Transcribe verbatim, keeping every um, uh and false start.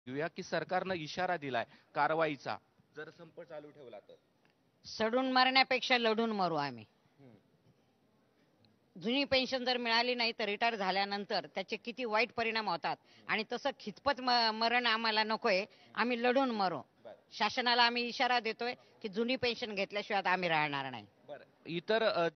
घेऊया की सरकारनं इशारा दिलाय कारवाईचा, जर संप चालू ठेवला तर? सडून मरण्यापेक्षा लढून मरू आम्ही. जुनी पेन्शन जर मिळाली नाही तर रिटायर झाल्यानंतर त्याचे किती वाईट परिणाम होतात, आणि तसं खितपत म- मरण आम्हाला नकोय. आम्ही लढून मरू. शासनाला आम्ही इशारा देतोय की जुनी पेन्शन घेतल्याशिवाय आम्ही राहणार नाही. बरं, इतर अ,